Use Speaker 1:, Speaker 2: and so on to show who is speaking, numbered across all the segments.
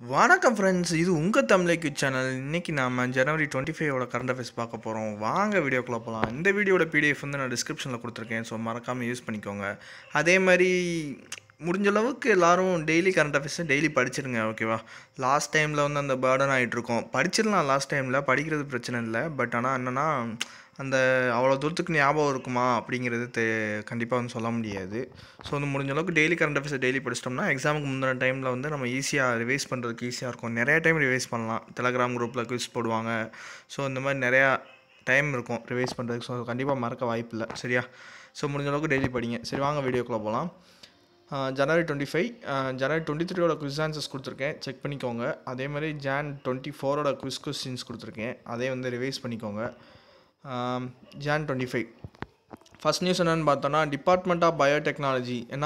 Speaker 1: வணக்கம் ஃப்ரெண்ட்ஸ், இது உங்கள் தமிழைக்கு சேனல். இன்றைக்கி நாம் ஜனவரி 25 கரண்ட் அஃபேர்ஸ் பார்க்க போகிறோம். வாங்க வீடியோக்குள்ளே போகலாம். இந்த வீடியோட பிடிஎஃப் வந்து நான் டிஸ்கிரிப்ஷனில் கொடுத்துருக்கேன், ஸோ மறக்காமல் யூஸ் பண்ணிக்கோங்க. அதே மாதிரி முடிஞ்ச அளவுக்கு எல்லோரும் டெய்லி கரண்ட் அஃபேர்ஸை டெய்லி படிச்சிருங்க, ஓகேவா? லாஸ்ட் டைமில் வந்து அந்த பேர்டன் ஆகிட்ருக்கோம். படிச்சிடலாம், லாஸ்ட் டைமில் படிக்கிறது பிரச்சனை இல்லை. பட் ஆனால் என்னென்னா அந்த அவ்வளோ தூரத்துக்கு ஞாபகம் இருக்குமா அப்படிங்கிறது கண்டிப்பாக வந்து சொல்ல முடியாது. ஸோ வந்து முடிஞ்ச அளவுக்கு டெய்லி கரண்ட் அஃபேர்ஸை டெய்லி படிச்சிட்டோம்னா எக்ஸாமுக்கு முந்தின டைமில் வந்து நம்ம ஈஸியாக ரிவைஸ் பண்ணுறதுக்கு ஈஸியாக இருக்கும். நிறையா டைம் ரிவைஸ் பண்ணலாம். டெலகிராம் குரூப்பில் குவிஸ் போடுவாங்க. ஸோ இந்த மாதிரி நிறையா டைம் இருக்கும் ரிவைஸ் பண்ணுறதுக்கு. ஸோ கண்டிப்பாக மறக்க வாய்ப்பு இல்லை, சரியா? ஸோ முடிஞ்ச அளவுக்கு டெய்லி படிங்க. சரி, வாங்க வீடியோக்குள்ளே போகலாம். ஜனவரி 25, ஜனவரி 23 குவிஸ் ஆன்சர்ஸ் கொடுத்துருக்கேன், செக் பண்ணிக்கோங்க. அதே மாதிரி Jan 24 குவிஸ் கொஸ்டின்ஸ் கொடுத்துருக்கேன், அதே வந்து ரிவைஸ் பண்ணிக்கோங்க. Jan 25 ஃபஸ்ட் நியூஸ் என்னென்னு பார்த்தோம்னா, டிபார்ட்மெண்ட் ஆஃப் பயோடெக்னாலஜி என்ன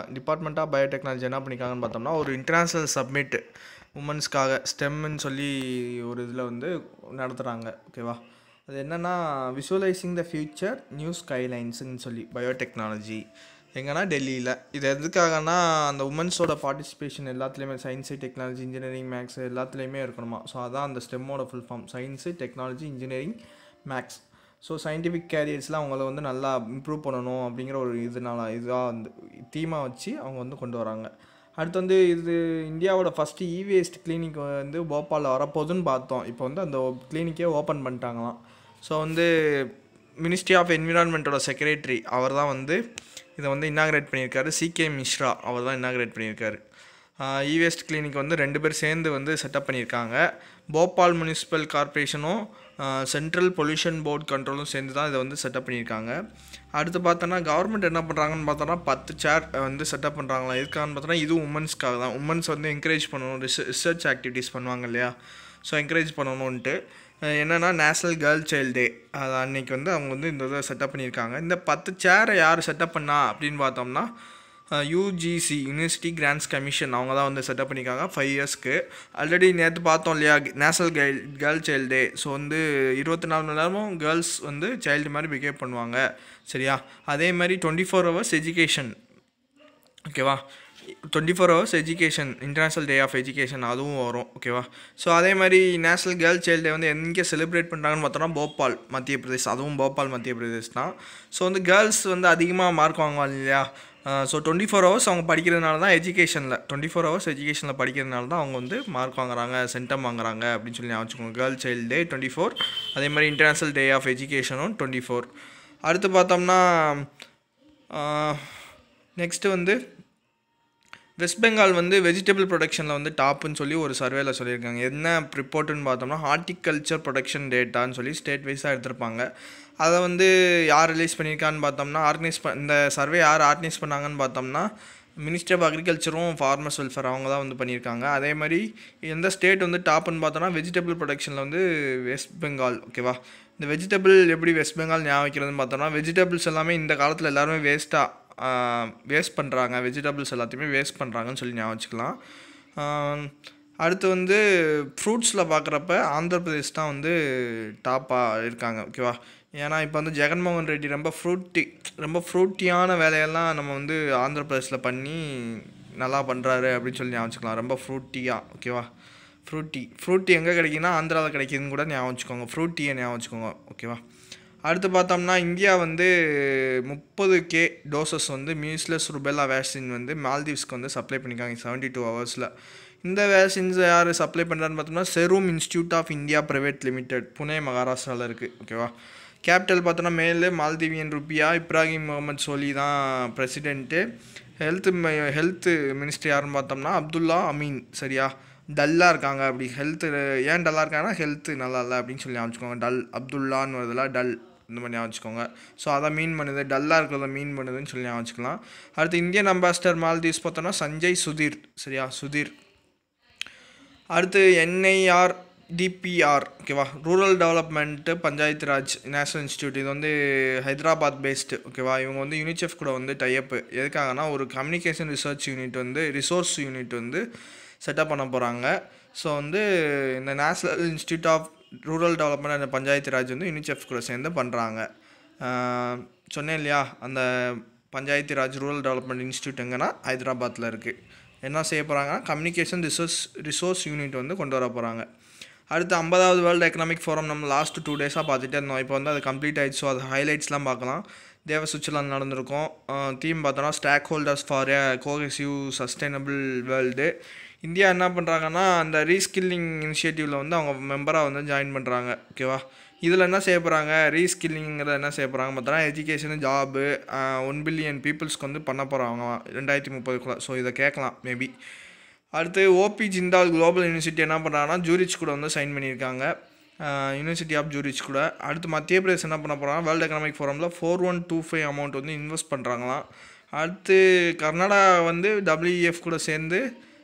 Speaker 1: பண்ணியிருக்காங்கன்னு பார்த்தோம்னா, ஒரு இன்டர்நேஷ்னல் சப்மிட் உமன்ஸ்க்காக ஸ்டெம்னு சொல்லி ஒரு இதில் வந்து நடத்துகிறாங்க, ஓகேவா? அது என்னென்னா விஷுவலைசிங் த ஃபியூச்சர் நியூ ஸ்கைலைன்ஸுன்னு சொல்லி பயோடெக்னாலஜி எங்கன்னா டெல்லியில். இது எதுக்காகனா அந்த உமன்ஸோட பார்ட்டிசிபேஷன் எல்லாத்துலேயுமே சயின்ஸு, டெக்னாலஜி, இன்ஜினியரிங், மேக்ஸ் எல்லாத்துலேயுமே இருக்கணுமா. ஸோ அதான் அந்த ஸ்டெம்மோட full form, science, technology, engineering, maths. So scientific கேரியர்ஸ்லாம் அவங்கள வந்து நல்லா இம்ப்ரூவ் பண்ணணும் அப்படிங்கிற ஒரு இதாக வந்து தீமாக வச்சு அவங்க வந்து கொண்டு வராங்க. அடுத்து வந்து இது இந்தியாவோட ஃபஸ்ட்டு வேஸ்ட் கிளினிக் வந்து போபாலில் வரப்போகுதுன்னு பார்த்தோம். இப்போ வந்து அந்த கிளினிக்கே ஓப்பன் பண்ணிட்டாங்களாம். ஸோ வந்து மினிஸ்ட்ரி ஆஃப் என்விரான்மெண்ட்டோட செக்ரட்டரி அவர் தான் வந்து இதை வந்து இன்னாக்ரேட் பண்ணியிருக்காரு. CK மிஸ்ரா அவர் தான் இன்னாக்ரேட் பண்ணியிருக்காரு. வேஸ்ட் கிளினிக் வந்து 2 பேர் சேர்ந்து வந்து செட்டப் பண்ணியிருக்காங்க. போபால் முனிசிபல் கார்பரேஷனும் சென்ட்ரல் பொல்யூஷன் போர்டு கண்ட்ரோலும் சேர்ந்து தான் இதை வந்து செட்டப் பண்ணியிருக்காங்க. அடுத்து பார்த்தோன்னா கவர்மெண்ட் என்ன பண்ணுறாங்கன்னு பார்த்தோன்னா 10 சேர் வந்து செட்டப் பண்ணுறாங்களா. எதுக்காகன்னு பார்த்தோன்னா இதுவும் உமன்ஸ்க்காக தான். உமன்ஸ் வந்து என்கரேஜ் பண்ணணும், ரிசர்ச் ஆக்டிவிட்டீஸ் பண்ணுவாங்க இல்லையா. ஸோ என்கரேஜ் பண்ணணுன்ட்டு என்னென்னா நேஷ்னல் கேர்ள் சைல்டு டே அது அன்றைக்கி வந்து அவங்க வந்து இந்த இதை செட்டப் பண்ணியிருக்காங்க. இந்த 10 சேரை யார் செட்டப் பண்ணா அப்படின்னு பார்த்தோம்னா UGC யூனிவர்சிட்டி கிராண்ட்ஸ் கமிஷன் அவங்க தான் வந்து செட்டப் பண்ணியிருக்காங்க 5 இயர்ஸ்க்கு. ஆல்ரெடி நேற்று பார்த்தோம் இல்லையா national girl child day. So வந்து 24 மணி நேரமும் கேர்ள்ஸ் வந்து சைல்டு மாதிரி பிஹேவ் பண்ணுவாங்க, சரியா? அதே மாதிரி 24 hours எஜுகேஷன், ஓகேவா? 24 hours education, international day of education அதுவும் வரும், ஓகேவா? ஸோ அதே மாதிரி நேஷ்னல் கேர்ள் சைல்டு டே வந்து எங்கே செலிப்ரேட் பண்ணுறாங்கன்னு பார்த்தோன்னா போபால், மத்திய பிரதேஷ். அதுவும் போபால், மத்திய பிரதேஷ் தான். ஸோ வந்து கேர்ள்ஸ் வந்து அதிகமாக மார்க் வாங்குவாங்க இல்லையா. ஸோ 24 hours அவங்க படிக்கிறதுனால தான் 24 hours எஜுகேஷனில் படிக்கிறதுனால தான் அவங்க வந்து மார்க் வாங்குறாங்க, சென்டம் வாங்குறாங்க அப்படின்னு சொல்லி ஞாபகம். கேர்ள் சைல்டு டே 24, அதே மாதிரி இன்டர்நேஷ்னல் டே ஆஃப் எஜுகேஷனும் 24. அடுத்து பார்த்தோம்னா நெக்ஸ்ட்டு வந்து வெஸ்ட் பெங்கால் வந்து வெஜிடபிள் ப்ரொடக்ஷனில் வந்து டாப்புன்னு சொல்லி ஒரு சர்வேல சொல்லியிருக்காங்க. என்ன ரிப்போர்ட்டுன்னு பார்த்தோம்னா ஹார்டிகல்ச்சர் ப்ரொடக்ஷன் டேட்டான்னு சொல்லி ஸ்டேட் வைஸாக எடுத்திருப்பாங்க. அதை வந்து யார் ரிலீஸ் பண்ணியிருக்கான்னு பார்த்தோம்னா இந்த சர்வே யார் ஆர்கனைஸ் பண்ணாங்கன்னு பார்த்தோம்னா மினிஸ்ட்ரி ஆஃப் அக்ரிகல்ச்சரும் ஃபார்மர்ஸ் வெல்ஃபேர் அவங்க தான் வந்து பண்ணியிருக்காங்க. அதே மாதிரி எந்த ஸ்டேட் வந்து டாப்புன்னு பார்த்தோன்னா வெஜிடபிள் ப்ரொடக்ஷனில் வந்து வெஸ்ட் பெங்கால், ஓகேவா? இந்த வெஜிடபிள் எப்படி வெஸ்ட் பெங்கால் ஞாபகம் வைக்கிறதுன்னு பார்த்தோம்னா வெஜிடபிள்ஸ் எல்லாமே இந்த காலத்தில் எல்லாருமே வேஸ்ட் பண்ணுறாங்க, வெஜிடபிள்ஸ் எல்லாத்தையுமே வேஸ்ட் பண்ணுறாங்கன்னு சொல்லி ஞாபகம் வச்சுக்கலாம். அடுத்து வந்து ஃப்ரூட்ஸில் பார்க்குறப்ப ஆந்திர பிரதேஷ் தான் வந்து டாப்பாக இருக்காங்க, ஓகேவா? ஏன்னா இப்போ வந்து ஜெகன்மோகன் ரெட்டி ரொம்ப ஃப்ரூட்டியான வேலையெல்லாம் நம்ம வந்து ஆந்திர பிரதேஷில் பண்ணி நல்லா பண்ணுறாரு அப்படின்னு சொல்லி ஞாபகம் வச்சுக்கலாம். ரொம்ப ஃப்ரூட்டியாக, ஓகேவா? ஃப்ரூட்டி எங்கே கிடைக்குன்னா ஆந்திராவில் கிடைக்குதுன்னு கூட ஞாபகம் வச்சுக்கோங்க. ஃப்ரூட்டியை ஞாபகம் வச்சுக்கோங்க, ஓகேவா? அடுத்து பார்த்தோம்னா இந்தியா வந்து 30K டோசஸ் வந்து மீஸ்லஸ் ருபெல்லா வேக்சின் வந்து மால்தீவ்ஸ்க்கு வந்து சப்ளை பண்ணியிருக்காங்க 72 hours. இந்த வேக்சின்ஸ் யார் சப்ளை பண்ணுறான்னு பார்த்தோம்னா serum institute of India private limited, Pune, மகாராஷ்டிராவில் இருக்குது, ஓகேவா? கேபிட்டல் பார்த்தோன்னா மேலே மால்தீவியன் ருப்பியா. இப்ராஹிம் முகமது சோலி தான் பிரசிடென்ட்டு. ஹெல்த்து மினிஸ்டர் யாருன்னு பார்த்தோம்னா அப்துல்லா அமீன், சரியா? டல்லாக இருக்காங்க. அப்படி ஹெல்த்து ஏன் டல்லாக இருக்காங்கன்னா ஹெல்த்து நல்லா இல்லை அப்படின்னு சொல்லி ஞாபகம். டல் அப்துல்லான்னு வருதுல, டல் இந்த மாதிரி ஞாபகம் வச்சுக்கோங்க. ஸோ அதை மீன் பண்ணுது, டல்லாக இருக்கிறத மீன் பண்ணுதுன்னு சொல்லி ஞாபகம் வச்சுக்கலாம். அடுத்து இந்தியன் அம்பாசிடர் மால்தீவ்ஸ் பார்த்தோன்னா சஞ்சய் சுதீர், சரியா? சுதீர். அடுத்து NIRDPR, ஓகேவா? Rural development panchayat raj national institute. இது வந்து ஹைதராபாத் பேஸ்டு, ஓகேவா? இவங்க வந்து UNICEF கூட வந்து டைப்பு. எதுக்காகனா ஒரு கம்யூனிகேஷன் ரிசோர்ஸ் யூனிட் வந்து செட்டப் பண்ண போகிறாங்க. ஸோ வந்து இந்த national institute of rural development and panchayat raj வந்து UNICEF கூட சேர்ந்து பண்ணுறாங்க. சொன்னேன் இல்லையா, அந்த panchayat raj rural development institute எங்கன்னா ஹைதராபாத்தில் இருக்குது. என்ன செய்ய போகிறாங்கன்னா கம்யூனிகேஷன் ரிசோர்ஸ் யூனிட் வந்து கொண்டு வர போகிறாங்க. அடுத்து 50வது வேர்ல்டு எக்கனாமிக் ஃபோரம் நம்ம லாஸ்ட் 2 டேஸாக பார்த்துட்டே இருந்தோம். இப்போ வந்து அது கம்ப்ளீட் ஆகிடுச்சு. ஸோ அது ஹைலைட்ஸ்லாம் பார்க்கலாம். தேவசுச்சில் நடந்திருக்கும். தீம் பார்த்தோன்னா stake holders for a cohesive sustainable world. India என்ன பண்ணுறாங்கன்னா அந்த ரீஸ்கில்லிங் இனிஷியேட்டிவில் வந்து அவங்க மெம்பராக வந்து ஜாயின் பண்ணுறாங்க. ஓகேவா, இதில் என்ன செய்ய போகிறாங்க, ரீஸ்கில்லிங்கிறத என்ன செய்ய போகிறாங்க பார்த்தோன்னா எஜுகேஷனு ஜாபு 1 பில்லியன் பீப்புள்ஸ்க்கு வந்து பண்ண போகிறாங்க 2030. ஸோ இதை கேட்கலாம் மேபி. அடுத்து ஓபி ஜிண்டால் குளோபல் யூனிவர்சிட்டி என்ன பண்ணுறாங்கன்னா ஜூரிச் கூட வந்து சைன் பண்ணியிருக்காங்க, யூனிவர்சிட்டி ஆஃப் ஜூரிச் கூட. அடுத்து மத்திய பிரதேஷ் என்ன பண்ண போகிறாங்க, வேர்ல்டு எக்கனாமிக் ஃபோரமில் 4125 அமௌண்ட் வந்து இன்வெஸ்ட் பண்ணுறாங்களாம். அடுத்து கர்நாடகா வந்து WEF கூட சேர்ந்து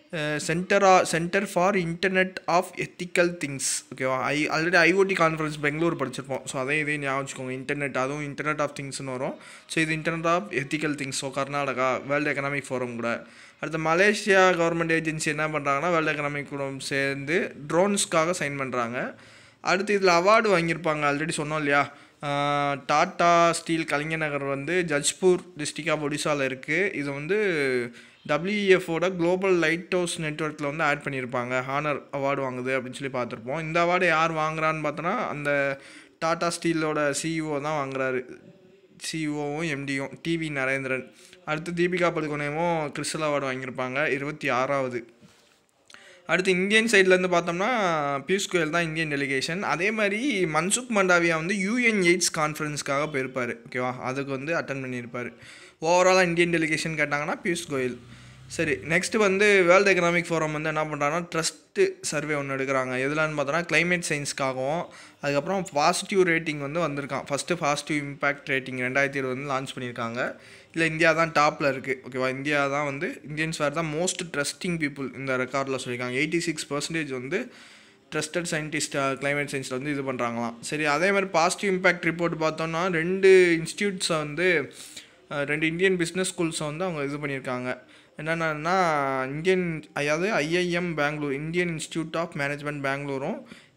Speaker 1: centre for internet of ethical things. ஓகேவா, ஆல்ரெடி IoT கான்ஃபரன்ஸ் பெங்களூர் படிச்சிருப்போம். ஸோ இதே ஞாபகம் வச்சுக்கோங்க. இன்டர்நெட், அதுவும் இன்டர்நெட் ஆஃப் திங்ஸ்னு வரும். ஸோ இது internet of ethical things. So Karnataka world economic forum கூட. அடுத்து மலேசியா கவர்மெண்ட் ஏஜென்சி என்ன பண்ணுறாங்கன்னா வேர்ல்டு எக்கனாமிக் ஃபோரம் சேர்ந்து ட்ரோன்ஸ்க்காக சைன் பண்ணுறாங்க. அடுத்து இதில் அவார்டு வாங்கியிருப்பாங்க, ஆல்ரெடி சொன்னோம் இல்லையா. டாட்டா ஸ்டீல் கலைஞர் நகர் வந்து ஜஜ்பூர் டிஸ்ட்ரிக்ட் ஆஃப் ஒடிசாவில் இருக்குது. இது வந்து WEFோட குளோபல் லைட் ஹவுஸ் நெட்ஒர்க்கில் வந்து ஆட் பண்ணியிருப்பாங்க. ஹானர் அவார்டு வாங்குது அப்படின்னு சொல்லி பார்த்துருப்போம். இந்த அவார்டு யார் வாங்குறான்னு பார்த்தோன்னா அந்த டாட்டா ஸ்டீலோட CEO தான் வாங்குறாரு. CEOவும் MDயும் டிவி நரேந்திரன். அடுத்து தீபிகா படுகோனேவும் கிறிஸ்டல் அவார்டு வாங்கியிருப்பாங்க 26வது. அடுத்து இந்தியன் சைட்லேருந்து பார்த்தோம்னா பியூஷ் கோயல் தான் இந்தியன் டெலிகேஷன். அதே மாதிரி மன்சுக் மண்டாவியா வந்து UN எய்ட்ஸ் கான்ஃபரன்ஸ்க்காக போயிருப்பார். ஓகேவா, அதுக்கு வந்து அட்டன் பண்ணியிருப்பார். ஓவராலாக இந்தியன் டெலிகேஷன் கேட்டாங்கன்னா பியூஷ் கோயல். சரி, நெக்ஸ்ட்டு வந்து வேர்ல்டு எக்கனாமிக் ஃபோரம் வந்து என்ன பண்ணுறாங்கன்னா ட்ரஸ்ட்டு சர்வே ஒன்று எடுக்கிறாங்க. எதுலான்னு பார்த்தோன்னா கிளைமேட் சயின்ஸ்க்காகவும். அதுக்கப்புறம் பாசிட்டிவ் ரேட்டிங் வந்து வந்திருக்கான். ஃபஸ்ட்டு பாசிட்டிவ் இம்பேக்ட் ரேட்டிங் 2020 வந்து லான்ச் பண்ணியிருக்காங்க. இல்லை இந்தியா தான் டாப்பில் இருக்குது. ஓகேவா, இந்தியா தான் வந்து இந்தியன்ஸ் வேறு தான் மோஸ்ட் ட்ரஸ்டிங் பீப்புள் இந்த ரெக்கார்டில் சொல்லியிருக்காங்க. 86% வந்து ட்ரஸ்டட் சயின்டிஸ்ட் கிளைமேட் சயின்ஸில் வந்து இது பண்ணுறாங்களாம். சரி, அதே மாதிரி பாசிட்டிவ் இம்பேக்ட் ரிப்போர்ட் பார்த்தோன்னா 2 இன்ஸ்டியூட்ஸை வந்து 2 இந்தியன் பிஸ்னஸ் ஸ்கூல்ஸை வந்து அவங்க இது பண்ணியிருக்காங்க. என்னென்னா அதாவது IIM Bangalore, Indian institute of management பெங்களூரும்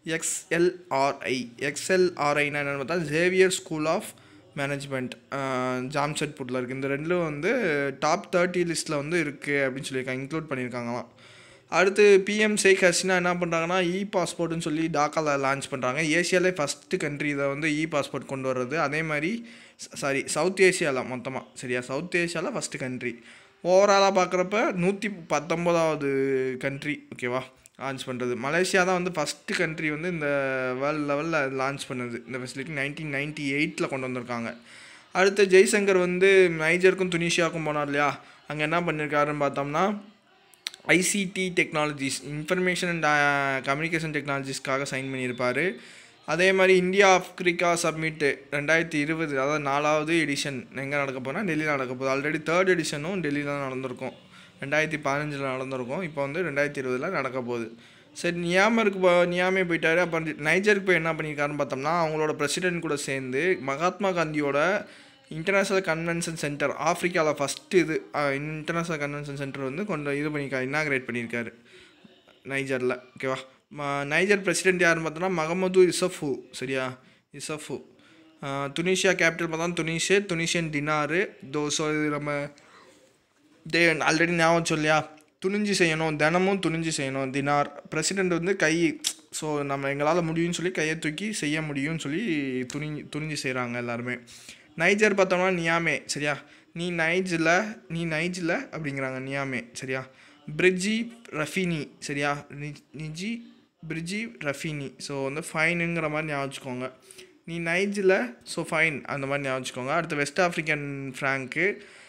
Speaker 1: XLRIனா என்னென்னு பார்த்தா ஜேவியர் ஸ்கூல் ஆஃப் மேனேஜ்மெண்ட் ஜாம்ஷெட்பூரில் இருக்குது. இந்த ரெண்டும் வந்து டாப் 30 லிஸ்ட்டில் வந்து இருக்குது அப்படின்னு சொல்லியிருக்காங்க, இன்க்ளூட் பண்ணியிருக்காங்களாம். அடுத்து PM ஷேக் ஹசீனா என்ன பண்ணுறாங்கன்னா பாஸ்போர்ட்டுன்னு சொல்லி டாக்காவில் லான்ச் பண்ணுறாங்க. ஏசியாவிலே ஃபஸ்ட்டு கண்ட்ரி இதை வந்து பாஸ்போர்ட் கொண்டு வர்றது. அதே மாதிரி சவுத் ஏஷியாவில் மொத்தமாக, சரியா, சவுத் ஏஷியாவில் ஃபஸ்ட்டு கண்ட்ரி. ஓவராலாக பார்க்குறப்ப 119வது கண்ட்ரி. ஓகேவா, லான்ச் பண்ணுறது. மலேசியா தான் வந்து ஃபஸ்ட்டு கண்ட்ரி வந்து இந்த வேர்ல்டு லெவலில் லான்ச் பண்ணுது. இந்த ஃபெசிலிட்டி 1998 கொண்டு வந்திருக்காங்க. அடுத்து ஜெய்சங்கர் வந்து நைஜருக்கும் துனிஷியாவுக்கும் போனார் இல்லையா, அங்கே என்ன பண்ணியிருக்காருன்னு பார்த்தோம்னா ICT technologies, information and communication டெக்னாலஜிஸ்க்காக சைன் பண்ணியிருப்பார். அதே மாதிரி இந்தியா ஆஃப்ரிக்கா சப்மிட்டு 2020, அதாவது 4வது எடிஷன் எங்கே நடக்க போனால் டெல்லியில் நடக்க போகுது. ஆல்ரெடி 3rd எடிஷனும் டெல்லியில் தான் நடந்திருக்கும். 2015 நடந்திருக்கும். இப்போ வந்து 2020 நடக்க போகுது. சரி, நியாமே போயிட்டார். அப்புறம் நைஜருக்கு போய் என்ன பண்ணியிருக்காருன்னு பார்த்தோம்னா அவங்களோட பிரசிடென்ட் கூட சேர்ந்து மகாத்மா காந்தியோட இன்டர்நேஷ்னல் கன்வென்ஷன் சென்டர், ஆஃப்ரிக்காவில் ஃபஸ்ட்டு இது இன்டர்நேஷ்னல் கன்வென்ஷன் சென்டர் வந்து இனாக்ரேட் பண்ணியிருக்காரு நைஜரில். ஓகேவா, நைஜர் பிரசிடென்ட் யாருன்னு பார்த்தோன்னா மஹமது இசஃபு. சரியா, இசஃபு. துனிஷியா கேபிட்டல் பார்த்தா துனிஷியன் டினாரு. ஸோ இது நம்ம ஆல்ரெடி ஞாபகம் சொல்லியா, துணிஞ்சு செய்யணும், தினமும் துணிஞ்சு செய்யணும். தினார் பிரசிடெண்ட் வந்து ஸோ நம்ம எங்களால் முடியும்னு சொல்லி கையை தூக்கி செய்ய முடியும்னு சொல்லி துணிஞ்சு செய்கிறாங்க எல்லாருமே. நைஜர் பார்த்தோம்னா நியாமே. சரியா, நீ நைஜில் அப்படிங்கிறாங்க நியாமே. சரியா, பிரிட்ஜி ரஃபினி. சரியா, பிரிட்ஜி ரஃபினி. ஸோ வந்து ஃபைனுங்கிற மாதிரி ஞாபகம் வச்சுக்கோங்க. நீ நைஜில், ஸோ ஃபைன் அந்த மாதிரி ஞாபகம் வச்சுக்கோங்க. அடுத்து வெஸ்ட் ஆஃப்ரிக்கன் ஃப்ராங்க்கு.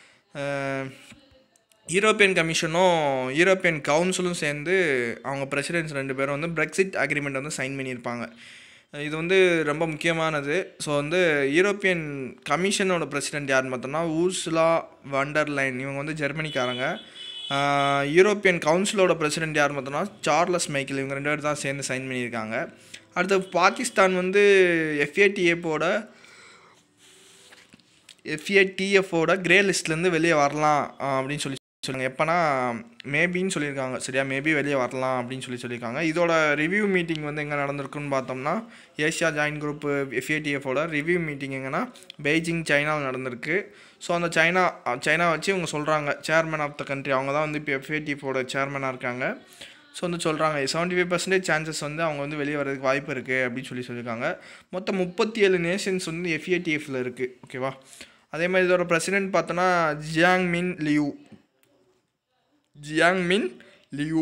Speaker 1: யூரோப்பியன் கமிஷனும் யூரோப்பியன் கவுன்சிலும் சேர்ந்து அவங்க பிரசிடென்ட்ஸ் 2 பேரும் வந்து பிரெக்சிட் அக்ரிமெண்ட் வந்து சைன் பண்ணியிருப்பாங்க. இது வந்து ரொம்ப முக்கியமானது. ஸோ வந்து யூரோப்பியன் கமிஷனோட பிரசிடென்ட் யாருன்னு பார்த்தோம்னா ஊர்சுலா வண்டர்லைன். இவங்க வந்து ஜெர்மனிக்காரங்க. யூரோப்பியன் கவுன்சிலோட பிரசிடென்ட் யாருன்னு பார்த்தோம்னா சார்லஸ் மைக்கேல். இவங்க 2 பேர் தான் சேர்ந்து சைன் பண்ணியிருக்காங்க. அடுத்து பாகிஸ்தான் வந்து FATFோட கிரே லிஸ்ட்லேருந்து வெளியே வரலாம் அப்படின்னு சொல்லி சொல்லுங்கள் எப்போனா மேபின்னு சொல்லியிருக்காங்க சரியா, மேபி வெளியே வரலாம் அப்படின்னு சொல்லியிருக்காங்க. இதோட ரிவ்யூ மீட்டிங் வந்து எங்கே நடந்திருக்குன்னு பார்த்தோம்னா ஏஷியா ஜாயின்ட் குரூப் FATFோட ரிவ்யூ மீட்டிங் எங்கன்னா பெய்ஜிங் சைனாவில் நடந்திருக்கு. ஸோ அந்த சைனா வச்சு இவங்க சொல்கிறாங்க சேர்மன் ஆஃப் த கண்ட்ரி, அவங்க தான் வந்து இப்போ FATFோட சேர்மனாக இருக்காங்க. ஸோ வந்து சொல்கிறாங்க 75% சான்சஸ் வந்து அவங்க வந்து வெளியே வரதுக்கு வாய்ப்பு இருக்குது அப்படின்னு சொல்லியிருக்காங்க. மொத்தம் 37 நேஷன்ஸ் வந்து FATFில் இருக்குது. ஓகேவா. அதே மாதிரி இதோட பிரசிடென்ட் பார்த்தோன்னா ஜியாங்மின் லியூ.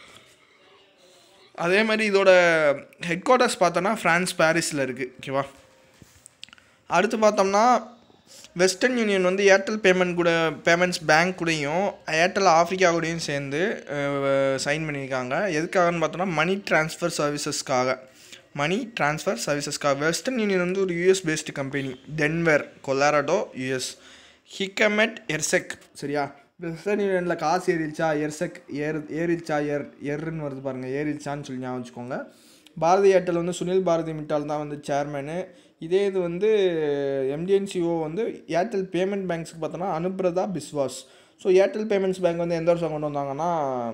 Speaker 1: அதே மாதிரி இதோட ஹெட் குவார்ட்டர்ஸ் பார்த்தோன்னா ஃப்ரான்ஸ் பாரிஸில் இருக்குது. ஓகேவா. அடுத்து பார்த்தோம்னா வெஸ்டர்ன் யூனியன் வந்து ஏர்டெல் பேமெண்ட்ஸ் பேங்க் கூடயும் ஏர்டெல் ஆஃப்ரிக்கா கூடயும் சேர்ந்து சைன் பண்ணியிருக்காங்க. எதுக்காகன்னு பார்த்தோன்னா மணி ட்ரான்ஸ்ஃபர் சர்வீசஸ்க்காக. வெஸ்டர்ன் யூனியன் வந்து ஒரு US based company, Denver Colorado US. Hikmet Ersek சரியா. வெஸ்டர்ன் யூனியனில் காசு ஏறிச்சா எர்செக் ஏறிச்சா எர்ன்னு வருது பாருங்கள், ஏறிச்சான்னு சொல்லி ஞாபகம் வச்சுக்கோங்க. பாரதி ஏர்டெல் வந்து சுனில் பாரதி மிட்டால் தான் வந்து சேர்மனு. இதே இது வந்து MD&CO வந்து ஏர்டெல் பேமெண்ட் பேங்க்ஸுக்கு பார்த்தோன்னா Anubrata Biswas. So Airtel payments bank வந்து எந்த வருஷம் கொண்டு வந்தாங்கன்னா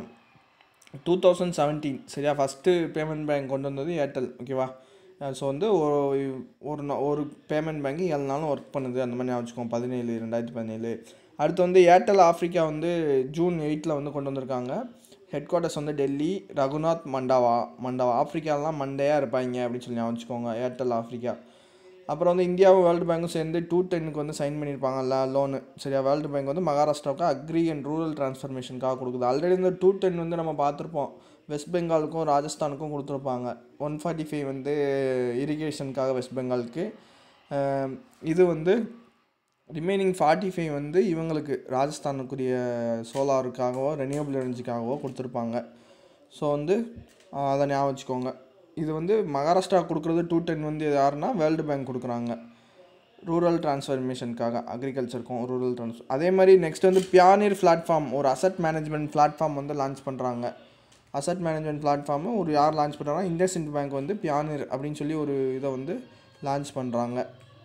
Speaker 1: 2017 சரியா. ஃபஸ்ட்டு பேமெண்ட் பேங்க் கொண்டு வந்தது ஏர்டெல். ஓகேவா. ஸோ வந்து ஒரு பேமெண்ட் பேங்க் 7 நாளும் ஒர்க் பண்ணுது அந்த மாதிரி வச்சுக்கோங்க. 2017. அடுத்து வந்து ஏர்டெல் ஆஃப்ரிக்கா வந்து June 8 வந்து கொண்டு வந்திருக்காங்க. ஹெட் குவார்ட்டர்ஸ் வந்து டெல்லி. ரகுநாத் மண்டாவா ஆஃப்ரிக்காலாம் மண்டையாக இருப்பாங்க அப்படின்னு சொல்லி வச்சுக்கோங்க, ஏர்டெல் ஆஃப்ரிக்கா. அப்புறம் வந்து இந்தியாவும் வேர்ல்டு பேங்க்கும் சேர்ந்து 210 வந்து சைன் பண்ணியிருப்பாங்கல்ல லோனு சரியா. வேர்ல்டு பேங்க் வந்து மகாராஷ்டிராவுக்கு அக்ரி அண்ட் ரூரல் டிரான்ஸ்ஃபர்மேஷனுக்காக கொடுக்குது. ஆல்ரெடி இந்த 210 வந்து நம்ம பார்த்துருப்போம், வெஸ்ட் பெங்காலுக்கும் ராஜஸ்தானுக்கும் கொடுத்துருப்பாங்க. 145 வந்து இரிகேஷனுக்காக வெஸ்ட் பெங்காலுக்கு. இது வந்து ரிமைனிங் 45 வந்து இவங்களுக்கு ராஜஸ்தானுக்குரிய சோலாருக்காகவோ ரெனியூபிள் எனர்ஜிக்காகவோ கொடுத்துருப்பாங்க. ஸோ வந்து அதை ஞாபகம் வச்சுக்கோங்க. இது வந்து மகாராஷ்டிரா கொடுக்குறது 210 வந்து யாருன்னா வேர்ல்டு பேங்க் கொடுக்குறாங்க ரூரல் டிரான்ஸ்ஃபர்மேஷனுக்காக, அக்ரிகல்ச்சருக்கும் ரூரல் ட்ரான்ஸ்ஃபர். அதே மாதிரி நெக்ஸ்ட் வந்து பியானியர் பிளாட்ஃபார்ம், ஒரு அசட் மேனேஜ்மெண்ட் பிளாட்ஃபார்ம் வந்து லான்ச் பண்ணுறாங்க. அசட் மேனேஜ்மெண்ட் பிளாட்ஃபார்மு ஒரு யார் லான்ச் பண்ணுறாங்கன்னா இண்டஸ்இண்ட் பேங்க் வந்து பியானியர் அப்படின்னு சொல்லி ஒரு இதை வந்து லான்ச் பண்ணுறாங்க.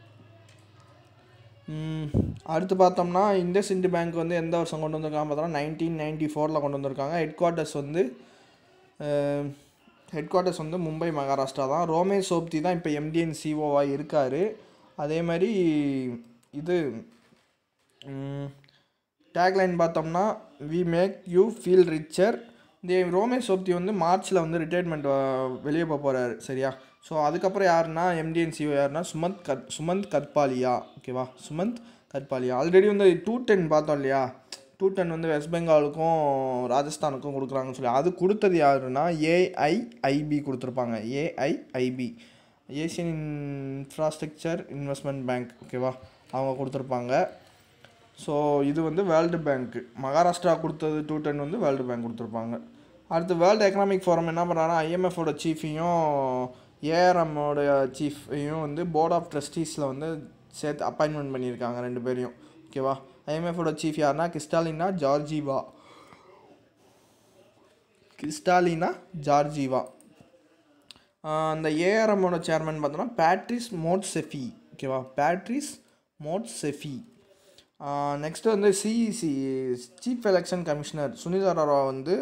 Speaker 1: அடுத்து பார்த்தோம்னா இண்டஸ்இண்ட் பேங்க் வந்து எந்த வருஷம் கொண்டு வந்திருக்காங்க பார்த்தோம்னா 1994 கொண்டு வந்திருக்காங்க. ஹெட் குவார்ட்டர்ஸ் வந்து மும்பை மகாராஷ்டிரா தான். ரோமேஷ் சோப்தி தான் இப்போ MD&COவாக இருக்கார். அதே மாதிரி இது டேக்லைன் பார்த்தோம்னா we make you feel richer. இந்த ரோமேஷ் சோப்தி வந்து மார்ச்சில் வந்து ரிட்டையர்மெண்ட் வெளியே போகிறாரு சரியா. ஸோ அதுக்கப்புறம் யாருன்னா MD&CO யாருன்னா சுமந்த் கத்பாலியா. ஓகேவா. சுமந்த் கத்பாலியா ஆல்ரெடி வந்து 210 பார்த்தோம் இல்லையா. 210 வந்து வெஸ்ட் பெங்காலுக்கும் ராஜஸ்தானுக்கும் கொடுக்குறாங்கன்னு சொல்லி அது கொடுத்தது யாருன்னா AIIB கொடுத்துருப்பாங்க. AIIB Asian infrastructure investment bank. ஓகேவா. அவங்க கொடுத்துருப்பாங்க. ஸோ இது வந்து வேர்ல்டு பேங்க்கு. மகாராஷ்டிரா கொடுத்தது 210 வந்து வேர்ல்டு பேங்க் கொடுத்துருப்பாங்க. அடுத்து வேர்ல்டு எக்கனாமிக் ஃபோரம் என்ன பண்ணுறாங்கன்னா IMFோட சீஃபையும் ARMோட சீஃபையும் வந்து போர்ட் ஆஃப் ட்ரஸ்டீஸில் வந்து சேர்த்து அப்பாயின்மெண்ட் பண்ணியிருக்காங்க 2 பேரையும். ஓகேவா. IMFோட சீஃப் யாருன்னா கிறிஸ்டாலினா ஜார்ஜிவா. அந்த ARMோட சேர்மன் பார்த்தோன்னா பேட்ரிஸ் மோட்செஃபி. ஓகேவா. நெக்ஸ்ட்டு வந்து CEC chief election commissioner Sunil Arora வந்து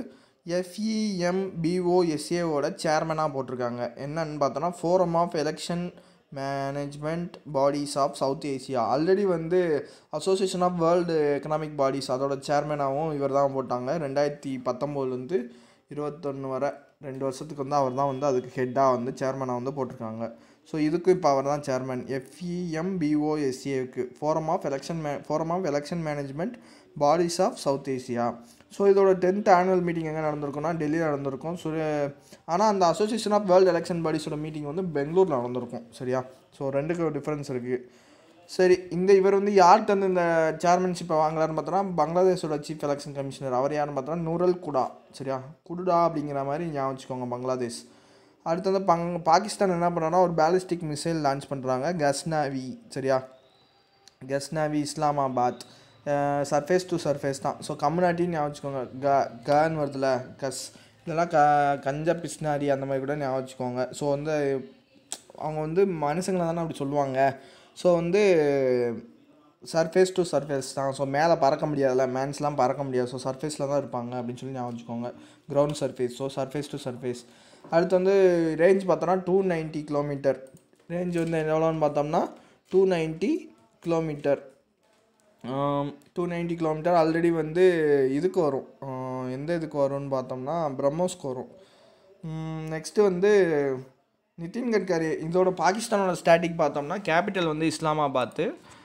Speaker 1: FEMBOSAவோட சேர்மனாக போட்டிருக்காங்க. என்னன்னு பார்த்தோன்னா forum of election management bodies of South Asia. Already வந்து association of world economic bodies அதோட சேர்மனாகவும் இவர் தான் போட்டாங்க. 2019 21 வரை 2 வருஷத்துக்கு வந்து அவர் தான் வந்து அதுக்கு ஹெட்டாக வந்து சேர்மனாக வந்து போட்டிருக்காங்க. ஸோ இதுக்கும் இப்போ அவர் தான் சேர்மன் FEMBOSAவுக்கு forum of election management bodies of South Asia. So இதோட 10th ஆனுவல் மீட்டிங் எங்கே நடந்திருக்கும்னா டெல்லியில் நடந்திருக்கும். ஆனால் அந்த அசோசியேஷன் ஆஃப் வேர்ல்டு எலெக்ஷன் பாடிஸோட மீட்டிங் வந்து பெங்களூரில் நடந்திருக்கும் சரியா. ஸோ 2க்கு டிஃப்ரென்ஸ் இருக்குது. சரி, இவர் வந்து யார்கிட்ட வந்து இந்த சேர்மன்ஷிப்பை வாங்கலான்னு பார்த்தோன்னா பங்களாதேஷோட சீஃப் எலெக்ஷன் கமிஷனர். அவர் யாருன்னு பார்த்தோன்னா நூரல் குடா சரியா. குடுடா அப்படிங்கிற மாதிரி ஞாபகம் வச்சுக்கோங்க பங்களாதேஷ். அடுத்து வந்து பாகிஸ்தான் என்ன பண்ணுறாங்கன்னா ஒரு பேலிஸ்டிக் மிசைல் லான்ச் பண்ணுறாங்க கஸ்னாவி சரியா. Ghaznavi Islamabad surface to surface தான். ஸோ கம்யூனிட்டின்னு ஞாபகம் வச்சுக்கோங்க. கன்னு வருதுல கஸ் இதெல்லாம் கஞ்ச பிஸ்னாரி அந்த மாதிரி கூட ஞாபகம் வச்சுக்கோங்க. ஸோ வந்து அவங்க வந்து மனுஷங்களை தானே அப்படி சொல்லுவாங்க. ஸோ வந்து சர்ஃபேஸ் டு சர்ஃபேஸ் தான். ஸோ மேலே பறக்க முடியாதுல்ல, மேன்ஸ்லாம் பறக்க முடியாது. ஸோ சர்ஃபேஸில் தான் இருப்பாங்க அப்படின்னு சொல்லி ஞாபகம் வச்சுக்கோங்க. Ground surface, so surface to surface. அடுத்து வந்து ரேஞ்ச் பார்த்தோன்னா 290 கிலோமீட்டர். ரேஞ்ச் வந்து எவ்வளோன்னு பார்த்தோம்னா 290 கிலோமீட்டர். 290 கிலோமீட்டர் ஆல்ரெடி வந்து இதுக்கு வரும். எந்த இதுக்கு வரும்னு பார்த்தோம்னா பிரம்மோஸ்க்கு வரும். நெக்ஸ்ட்டு வந்து நிதின் கட்கரி. இதோட பாகிஸ்தானோட ஸ்டாட்டிக் பார்த்தோம்னா கேபிட்டல் வந்து இஸ்லாமாபாத்து.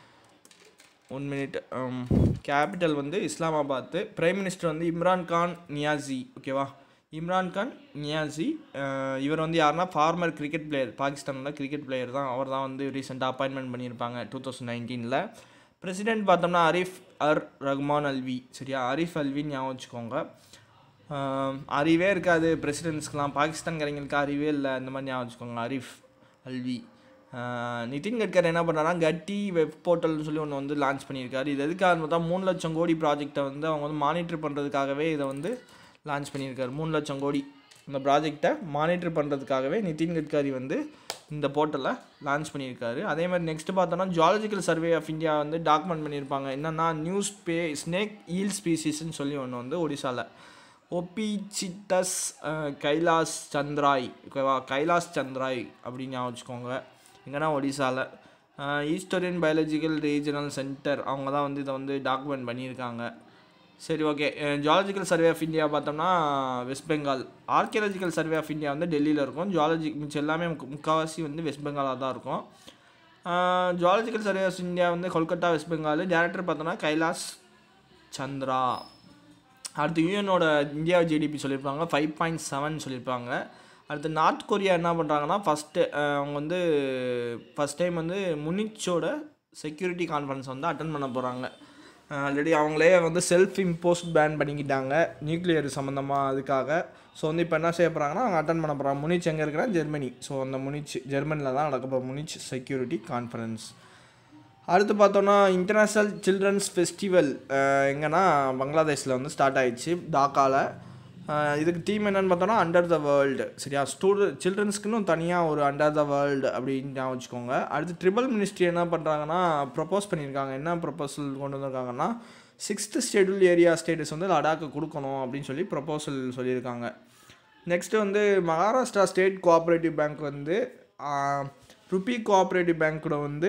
Speaker 1: 1 மினிட். கேபிட்டல் வந்து இஸ்லாமாபாத்து. பிரைம் மினிஸ்டர் வந்து இம்ரான் கான் நியாசி. ஓகேவா, இம்ரான் கான் நியாசி. இவர் வந்து யாருன்னா ஃபார்மர் கிரிக்கெட் பிளேயர், பாகிஸ்தானோட கிரிக்கெட் பிளேயர் தான். அவர் தான் வந்து ரீசெண்டாக அப்பாயின்மெண்ட் பண்ணியிருப்பாங்க 2019. பிரசிடென்ட் பார்த்தோம்னா அரிஃப் ரஹ்மான் அல்வி. சரியா, அரிஃப் அல்வின்னு ஞாபகம் வச்சுக்கோங்க. அறிவே இருக்காது பிரசிடென்ட்ஸ்க்கெலாம், பாகிஸ்தான்காரங்களுக்கு அறிவே இல்லை, அந்த மாதிரி ஞாபகம் வச்சுக்கோங்க, அரிஃப் அல்வி. நிதின் கட்கரி என்ன பண்ணுறாங்கன்னா கட்டி வெப் போர்ட்டல்னு சொல்லி ஒன்று வந்து லான்ச் பண்ணியிருக்காரு. இது எதுக்காக பார்த்தா 3 லட்சம் கோடி ப்ராஜெக்டை வந்து அவங்க வந்து மானிட்டர் பண்ணுறதுக்காகவே இதை வந்து லான்ச் பண்ணியிருக்காரு. 3 லட்சம் கோடி இந்த ப்ராஜெக்டை மானிட்டர் பண்ணுறதுக்காகவே நிதின் கட்கரி வந்து இந்த போர்ட்டலை லான்ச் பண்ணியிருக்காரு. அதே மாதிரி நெக்ஸ்ட்டு பார்த்தோன்னா ஜுவாலஜிக்கல் சர்வே ஆஃப் இந்தியா வந்து டாக்குமெண்ட் பண்ணியிருப்பாங்க. என்னென்னா ஸ்னேக் ஈல் ஸ்பீசிஸ்ன்னு சொல்லி ஒன்று வந்து ஒடிசாவில் ஒபிச்சிட்டஸ் கைலாஷ் சந்திராய். ஓகேவா, கைலாஷ் சந்திராய் அப்படின்னு ஞாபகம் வச்சுக்கோங்க. எங்கன்னா ஒடிசாவில் ஈஸ்டர்ன் பயாலஜிக்கல் ரீஜனல் சென்டர் அவங்க தான் வந்து இதை வந்து டாக்குமெண்ட் பண்ணியிருக்காங்க. சரி, okay. Zoological survey of India பார்த்தோம்னா West Bengal. Archaeological survey of India வந்து டெல்லியில் இருக்கும். ஜுவாலஜி மிச்சம் எல்லாமே முக்கால்வாசி வந்து வெஸ்ட் பெங்காலாக தான் இருக்கும். ஜுவாலஜிக்கல் சர்வே ஆஃப் இந்தியா வந்து கொல்கத்தா, வெஸ்ட் பெங்கால். டேரக்டர் பார்த்தோன்னா கைலாஷ் சந்திரா. அடுத்து யூஎனோட இந்தியா ஜிடிபி சொல்லியிருப்பாங்க 5.7 சொல்லியிருப்பாங்க. அடுத்து நார்த் கொரியா என்ன பண்ணுறாங்கன்னா அவங்க வந்து ஃபஸ்ட் டைம் வந்து முனிச்சோட செக்யூரிட்டி கான்ஃபரன்ஸ் வந்து அட்டன் பண்ண போகிறாங்க. ஆல்ரெடி அவங்களே வந்து செல்ஃப் இம்போஸ்ட் பேன் பண்ணிக்கிட்டாங்க நியூக்ளியர் சம்மந்தமாக. அதுக்காக ஸோ வந்து இப்போ என்ன செய்ய போகிறாங்கன்னா அவங்க அட்டன் பண்ண போகிறாங்க. முனிச் எங்கே இருக்கிறா, ஜெர்மனி. ஸோ அந்த முனிச் ஜெர்மனியில் தான் நடக்க போகிற முனிச் செக்யூரிட்டி கான்ஃபரன்ஸ். அடுத்து பார்த்தோன்னா இன்டர்நேஷ்னல் சில்ட்ரன்ஸ் ஃபெஸ்டிவல் எங்கன்னா பங்களாதேஷில் வந்து ஸ்டார்ட் ஆகிடுச்சு, டாக்காவில். இதுக்கு தீம் என்னென்னு பார்த்தோன்னா அண்டர் த வேர்ல்டு. சரியா, சில்ட்ரன்ஸ்க்குன்னு தனியாக ஒரு அண்டர் த வேர்ல்டு அப்படின்னு வச்சுக்கோங்க. அடுத்து ட்ரிபிள் மினிஸ்ட்ரி என்ன பண்ணுறாங்கன்னா ப்ரப்போஸ் பண்ணியிருக்காங்க. என்ன ப்ரப்போசல் கொண்டு வந்திருக்காங்கன்னா 6th ஷெட்யூல் ஏரியா ஸ்டேட்டஸ் வந்து லடாக்கு கொடுக்கணும் அப்படின்னு சொல்லி ப்ரப்போசல் சொல்லியிருக்காங்க. நெக்ஸ்ட்டு வந்து மகாராஷ்டிரா ஸ்டேட் கோஆப்ரேட்டிவ் பேங்க் வந்து ருபி கோஆப்ரேட்டிவ் பேங்க் கூட வந்து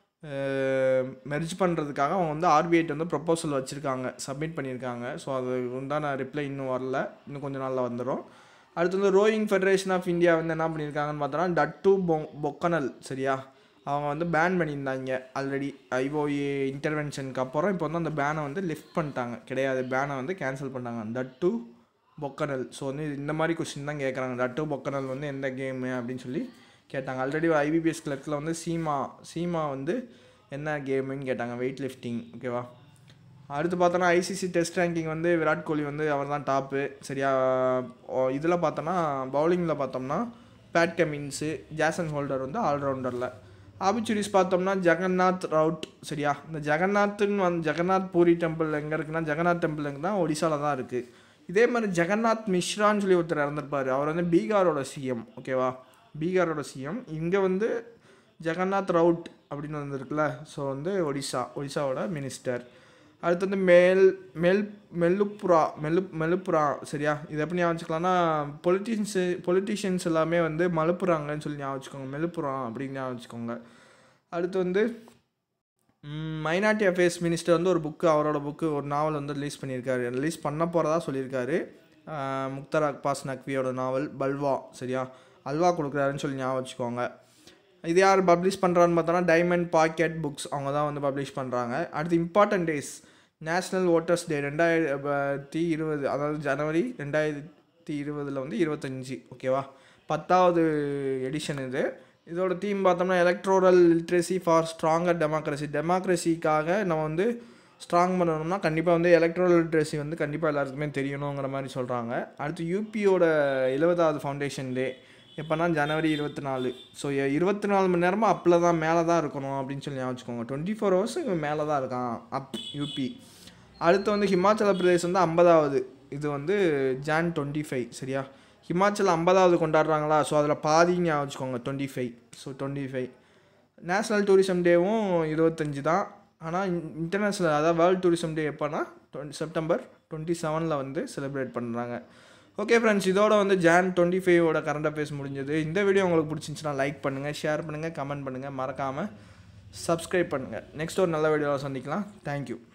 Speaker 1: மெர்ஜ் பண்ணுறதுக்காக அவங்க வந்து ஆர்பிஐட்ட வந்து ப்ரப்போசல் வச்சுருக்காங்க, சப்மிட் பண்ணியிருக்காங்க. ஸோ அது உண்டான ரிப்ளை இன்னும் வரல, இன்னும் கொஞ்சம் நாளில் வந்துடும். அடுத்து வந்து ரோயிங் ஃபெடரேஷன் ஆஃப் இந்தியா வந்து என்ன பண்ணியிருக்காங்கன்னு பார்த்தோன்னா டட்டு பொக்கனல். சரியா, அவங்க வந்து பேன் பண்ணியிருந்தாங்க ஆல்ரெடி ஐஓஏ இன்டர்வென்ஷனுக்கு அப்புறம். இப்போ வந்து அந்த பேனை வந்து லிஃப்ட் பண்ணிட்டாங்க, கிடையாது, பேனை வந்து கேன்சல் பண்ணிட்டாங்க. டட்டு பொக்கனல். ஸோ வந்து இந்த மாதிரி கொஸ்டின் தான் கேட்குறாங்க. டட்டு பொக்கனல் வந்து எந்த கேமு அப்படின்னு சொல்லி கேட்டாங்க. ஆல்ரெடி ஐபிபிஎஸ் கிளர்க்கில் வந்து சீமா வந்து என்ன கேமுன்னு கேட்டாங்க, வெயிட் லிஃப்டிங். ஓகேவா, அடுத்து பார்த்தோன்னா ஐசிசி டெஸ்ட் ரேங்கிங் வந்து விராட் கோலி வந்து அவர் தான் டாப்பு. சரியா, இதில் பார்த்தோன்னா பவுலிங்கில் பார்த்தோம்னா பேட் கமின்ஸு, ஜாசன் ஹோல்டர் வந்து ஆல்ரவுண்டரில். ஆபிச்சுரிஸ் பார்த்தோம்னா ஜெகநாத் ரவுட். சரியா, இந்த ஜெகநாத் பூரி டெம்பிள் எங்கே இருக்குன்னா, ஜெகநாத் டெம்பிள் எங்கன்னா ஒடிசாவில் தான் இருக்குது. இதே மாதிரி ஜெகநாத் மிஸ்ரான்னு சொல்லி ஒருத்தர் இறந்துருப்பார். அவர் வந்து பீகாரோட சிஎம். ஓகேவா, பீகாரோட சிஎம். இங்கே வந்து ஜெகநாத் ரவுட் அப்படின்னு வந்துருக்குல்ல, ஸோ வந்து ஒடிசாவோட மினிஸ்டர். அடுத்து வந்து மெல்லுப்புரா. சரியா, இது எப்படி ஞாபகம் வச்சுக்கலாம்னா பொலிட்டீஷியன்ஸ் எல்லாமே வந்து மலுப்புறாங்கன்னு சொல்லி ஞாபகம் வச்சுக்கோங்க, மெல்லுப்புரா அப்படின்னு ஞாபகம் வச்சுக்கோங்க. அடுத்து வந்து மைனாரிட்டி அஃபேர்ஸ் மினிஸ்டர் வந்து அவரோட புக்கு ஒரு நாவல் வந்து ரிலீஸ் பண்ண போகிறதா சொல்லியிருக்காரு. முக்தார் அப்பாஸ் நக்வியோட நாவல் பல்வா. சரியா, அல்வா கொடுக்குறாருன்னு சொல்லி ஞாபகம் வச்சுக்கோங்க. இது யார் பப்ளிஷ் பண்ணுறான்னு பார்த்தோன்னா டைமண்ட் பாக்கெட் புக்ஸ் அவங்க தான் வந்து பப்ளிஷ் பண்ணுறாங்க. அடுத்து important days national voters day 2020, அதாவது ஜனவரி 2020 வந்து 25. ஓகேவா, 10வது எடிஷன் இது. இதோட தீம் பார்த்தோம்னா எலக்ட்ரோரல் லிட்ரஸி ஃபார் ஸ்ட்ராங்கர் டெமோக்ரஸிக்காக நம்ம வந்து ஸ்ட்ராங் பண்ணணும்னா கண்டிப்பாக வந்து எலக்ட்ரோரல் லிட்ரஸி வந்து கண்டிப்பாக எல்லாருக்குமே தெரியணுங்கிற மாதிரி சொல்கிறாங்க. அடுத்து யூபியோட 70வது ஃபவுண்டேஷன் டே எப்போனா ஜனவரி 24. ஸோ 24 மணி நேரமாக அப்பில் தான் மேலே தான் இருக்கணும் அப்படின்னு சொல்லி ஞாபகம் வச்சுக்கோங்க. 24 ஹவர்ஸ் மேலே தான் இருக்கான் யூபி. அடுத்து வந்து ஹிமாச்சல பிரதேஷ் வந்து 50வது, இது வந்து Jan 25. சரியா, ஹிமாச்சல் 50வது கொண்டாடுறாங்களா, ஸோ அதில் பாதின்னு ஞாபகம் வச்சுக்கோங்க 25. ஸோ 25. நேஷ்னல் டூரிசம் டேவும் 25 தான். ஆனால் இன்டர்நேஷ்னல் அதாவது வேர்ல்டு டூரிசம் டே எப்போனா செப்டம்பர் 27 வந்து செலிப்ரேட் பண்ணுறாங்க. ஓகே ஃப்ரெண்ட்ஸ், இதோட வந்து Jan 25 கரண்ட் அஃபேர்ஸ் முடிஞ்சது. இந்த வீடியோ உங்களுக்கு பிடிச்சிருந்துச்சுன்னா லைக் பண்ணுங்கள், ஷேர் பண்ணுங்கள், கமெண்ட் பண்ணுங்கள், மறக்காமல் சப்ஸ்கிரைப் பண்ணுங்கள். நெக்ஸ்ட் ஒரு நல்ல வீடியோவில் சந்திக்கலாம். தேங்க்யூ.